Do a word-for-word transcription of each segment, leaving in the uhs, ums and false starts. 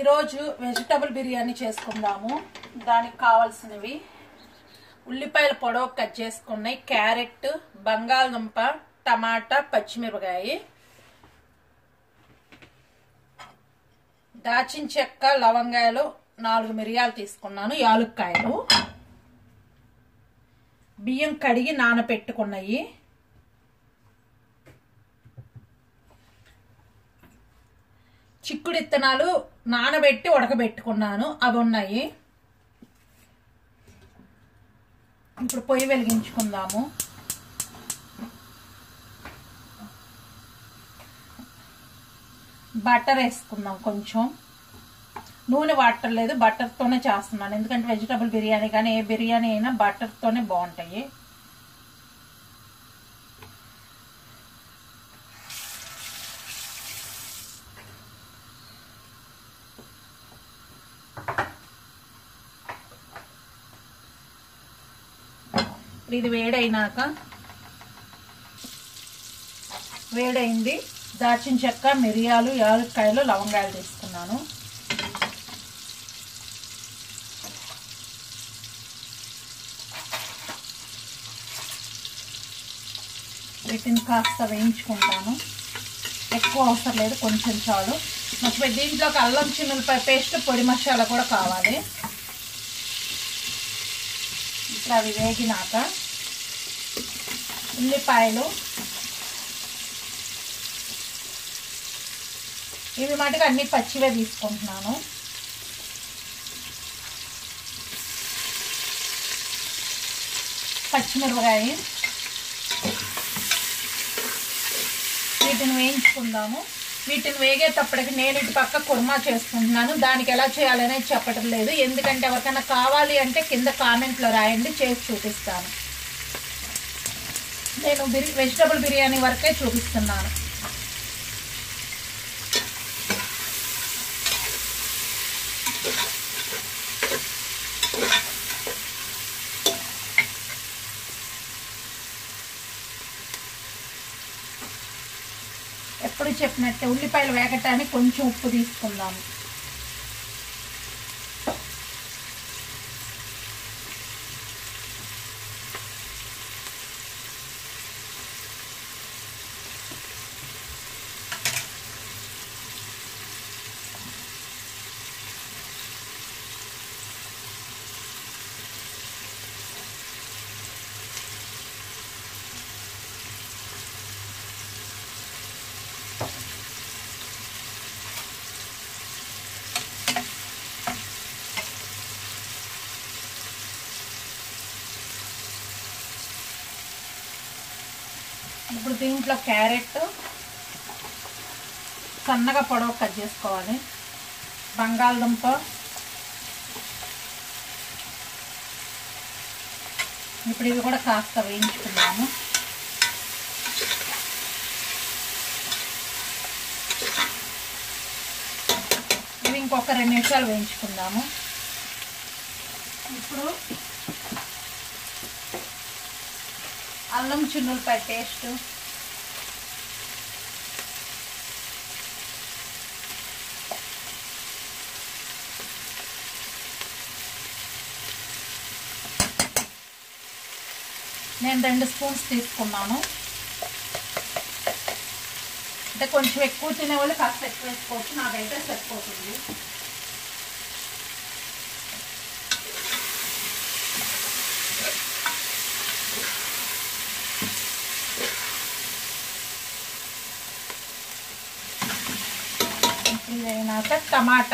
ఈరోజు వెజిటబుల్ బిర్యానీ చేసుకుందాము. దానికి కావాల్సినవి ఉల్లిపాయల పొడవు కట్ చేసుకున్నాయి, క్యారెట్, బంగాళదుంప, టమాటా, పచ్చిమిరపకాయ, దాచిన చెక్క, లవంగాయలు, నాలుగు మిరియాలు తీసుకున్నాను, యాలుక్కాయలు, బియ్యం కడిగి నానబెట్టుకున్నాయి, చిక్కుడు ఇత్తనాలు నానబెట్టి ఉడకబెట్టుకున్నాను, అవి ఉన్నాయి. ఇప్పుడు పొయ్యి వెలిగించుకుందాము. బటర్ వేసుకుందాం. కొంచెం నూనె వాడటలేదు, బటర్తోనే చేస్తున్నాను. ఎందుకంటే వెజిటబుల్ బిర్యానీ కానీ ఏ బిర్యానీ అయినా బటర్తోనే బాగుంటాయి. ఇది వేడైనాక వేడైంది దాచిన చెక్క, మిరియాలు, యాలక్కాయలు, లవంగాయలు తీసుకున్నాను. వీటిని కాస్త వేయించుకుంటాను. ఎక్కువ అవసరం లేదు, కొంచెం చాలు. మర్చిపోయి దీంట్లోకి అల్లం చిన్నులపాయ పేస్ట్, పొడి మసాలా కూడా కావాలి. ఇప్పుడు అవి వేగినాక ఉల్లిపాయలు, ఇవి మటుకు అన్ని పచ్చివే తీసుకుంటున్నాను. పచ్చిమిరపకాయ, వీటిని వేయించుకుందాము. వీటిని వేగేటప్పటికి నేను ఇటు పక్క కుర్మా చేసుకుంటున్నాను. దానికి ఎలా చేయాలనేది చెప్పడం లేదు, ఎందుకంటే ఎవరికైనా కావాలి అంటే కింద కామెంట్లో రాయండి, చేసి చూపిస్తాను. నేను బిర్ వెజిటబుల్ బిర్యానీ వరకే చూపిస్తున్నాను. ఎప్పుడు చెప్పినట్టే ఉల్లిపాయలు వేగటానికి కొంచెం ఉప్పు తీసుకుందాము. ఇప్పుడు దీంట్లో క్యారెట్ సన్నగా పొడవు కట్ చేసుకోవాలి, బంగాళదుంప, ఇప్పుడు ఇవి కూడా కాస్త వేయించుకున్నాము. ఇవి ఇంకొక రెండు నిమిషాలు వేయించుకుందాము. ఇప్పుడు అల్లం చిన్నులపాయ పేస్ట్, నేను రెండు స్పూన్స్ తీసుకున్నాను. అంటే కొంచెం ఎక్కువ తినేవాళ్ళు కాస్త ఎక్కువ వేసుకోవచ్చు, నాకైతే సరిపోతుంది. ఇదైనాక టమాటా,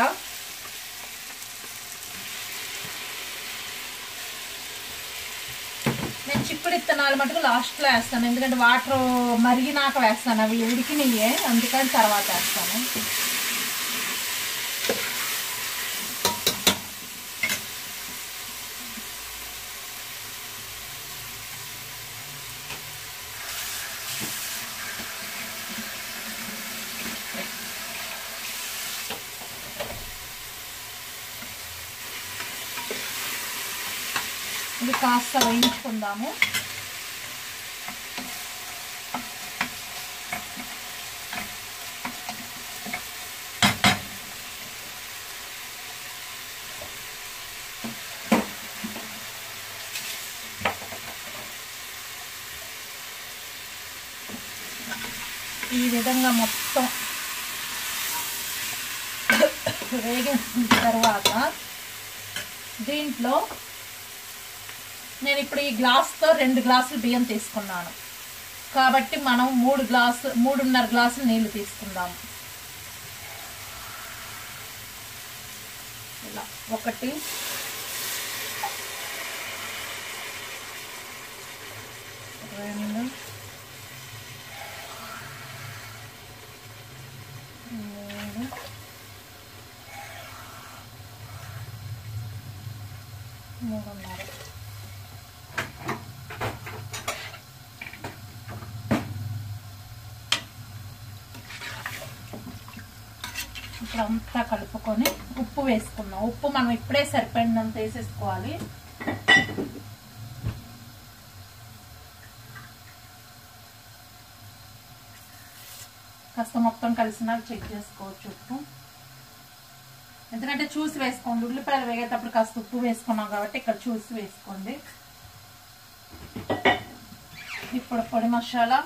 నేను చిక్కుడు ఇత్తనాలు మటుకు లాస్ట్లో వేస్తాను, ఎందుకంటే వాటర్ మరిగినాక వేస్తాను, అవి ఉడికినయే, అందుకని తర్వాత వేస్తాను. ఇది కాస్త వేయించుకుందాము. ఈ విధంగా మొత్తం వేగిన తర్వాత దీంట్లో నేను ఇప్పుడు ఈ గ్లాస్తో రెండు గ్లాసులు బియ్యం తీసుకున్నాను కాబట్టి మనం మూడు గ్లాసు మూడున్నర గ్లాసులు నీళ్లు తీసుకుందాము. ఇలా ఒకటి రెండు మూడు మూడున్నర ఇప్పుడు అంతా కలుపుకొని ఉప్పు వేసుకుందాం. ఉప్పు మనం ఇప్పుడే సరిపడినంత వేసేసుకోవాలి. కాస్త మొత్తం కలిసినాక చెక్ చేసుకోవచ్చు ఉప్పు, ఎందుకంటే చూసి వేసుకోండి. ఉల్లిపాయలు వేగేటప్పుడు కాస్త ఉప్పు వేసుకున్నాం కాబట్టి ఇక్కడ చూసి వేసుకోండి. ఇప్పుడు పొడి మసాలా,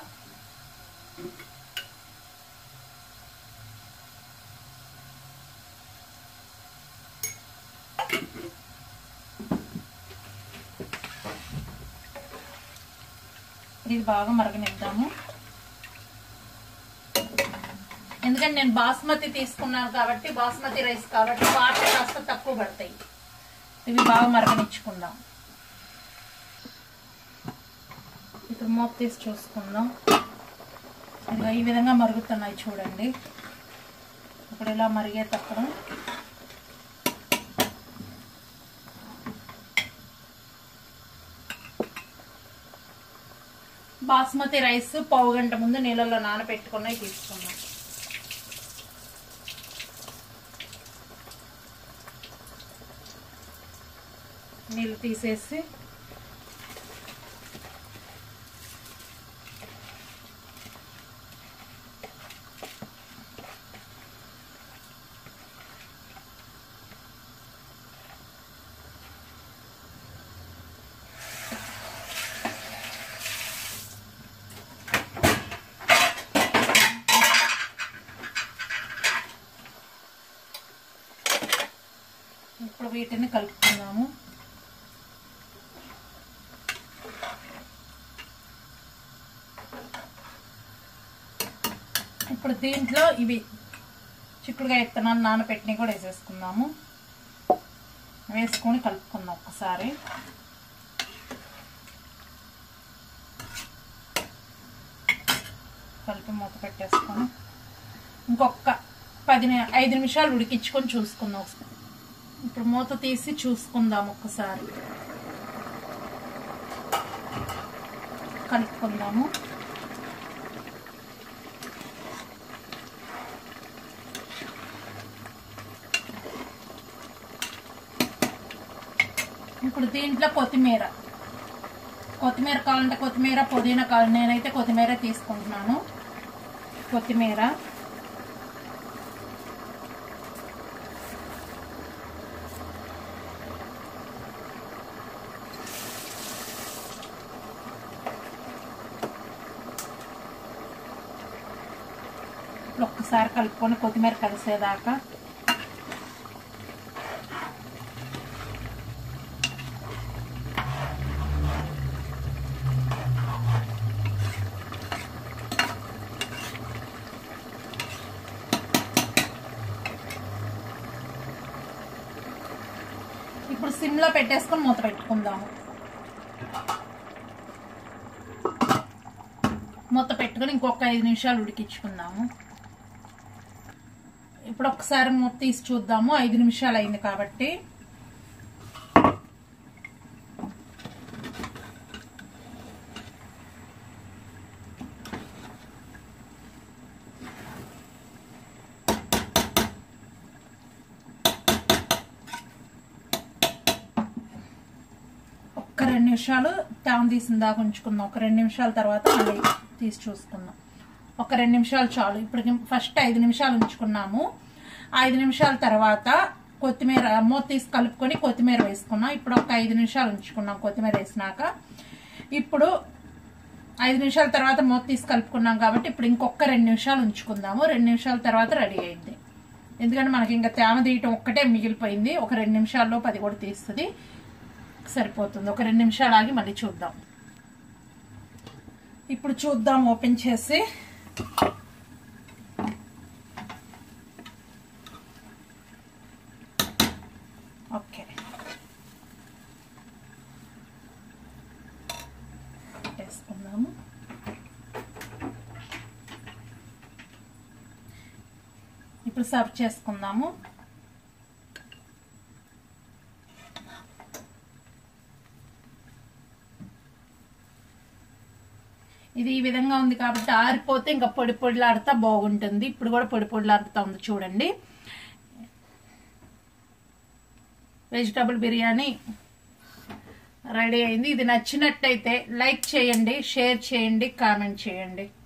ఇది బాగా మరగనిద్దాము. ఎందుకంటే నేను బాస్మతి తీసుకున్నాను కాబట్టి బాస్మతి రైస్ కాబట్టి వాటర్ కాస్త తక్కువ పడతాయి. ఇవి బాగా మరగనిచ్చుకుందాం. ఇప్పుడు మూత తీసి చూసుకుందాం. ఈ విధంగా మరుగుతున్నాయి చూడండి. ఇప్పుడు ఇలా మరిగేటప్పుడు బాస్మతి రైస్ పావు గంట ముందు నీళ్ళల్లో నానబెట్టుకున్నవి తీసుకున్నాం. నీళ్ళు తీసేసి ఇప్పుడు వీటిని కలుపుకుందాము. ఇప్పుడు దీంట్లో ఇవి చిక్కుడుకాయ విత్తనాలు నానబెట్టినవి కూడా వేసేసుకుందాము. వేసుకొని కలుపుకుందాం ఒకసారి. కలిపి మూత పెట్టేసుకొని ఇంకొక పది ఐదు నిమిషాలు ఉడికించుకొని చూసుకుందాం. ఇప్పుడు మూత తీసి చూసుకుందాం ఒక్కసారి, కలుపుకుందాము. ఇప్పుడు దీంట్లో కొత్తిమీర కొత్తిమీర కావాలంటే కొత్తిమీర, పుదీనా కావాలి. నేనైతే కొత్తిమీర తీసుకుంటున్నాను. కొత్తిమీర ఒక్కసారి కలుపుకొని కొత్తిమీర కలిసేదాకా ఇప్పుడు సిమ్లో పెట్టేసుకొని మూత పెట్టుకుందాము. మూత పెట్టుకొని ఇంకొక ఐదు నిమిషాలు ఉడికించుకుందాము. ఇప్పుడు ఒకసారి మూత తీసి చూద్దాము. ఐదు నిమిషాలు అయింది కాబట్టి ఒక రెండు నిమిషాలు టాన్ తీసిన దాకా ఉంచుకుందాం. ఒక రెండు నిమిషాల తర్వాత మళ్ళీ తీసి చూసుకుందాం. ఒక రెండు నిమిషాలు చాలు. ఇప్పుడు ఫస్ట్ ఐదు నిమిషాలు ఉంచుకున్నాము. ఐదు నిమిషాల తర్వాత కొత్తిమీర మూత తీసి కలుపుకొని కొత్తిమీర వేసుకున్నాం. ఇప్పుడు ఒక ఐదు నిమిషాలు ఉంచుకున్నాం కొత్తిమీర వేసినాక. ఇప్పుడు ఐదు నిమిషాల తర్వాత మూత తీసి కలుపుకున్నాం కాబట్టి ఇప్పుడు ఇంకొక రెండు నిమిషాలు ఉంచుకుందాము. రెండు నిమిషాల తర్వాత రెడీ అయింది. ఎందుకంటే మనకి ఇంకా తేమ తీయటం ఒక్కటే మిగిలిపోయింది. ఒక రెండు నిమిషాల్లో పది కూడా తీస్తుంది, సరిపోతుంది. ఒక రెండు నిమిషాలు ఆగి మళ్ళీ చూద్దాం. ఇప్పుడు చూద్దాం ఓపెన్ చేసి. ఓకే, వేసుకుందాము. ఇప్పుడు సర్వ్ చేసుకుందాము. ఇది ఈ విధంగా ఉంది కాబట్టి ఆరిపోతే ఇంకా పొడి పొడిలాడుతా బాగుంటుంది. ఇప్పుడు కూడా పొడి పొడిలాడుతా ఉంది చూడండి. వెజిటబుల్ బిర్యానీ రెడీ అయింది. ఇది నచ్చినట్టయితే లైక్ చేయండి, షేర్ చేయండి, కామెంట్ చేయండి.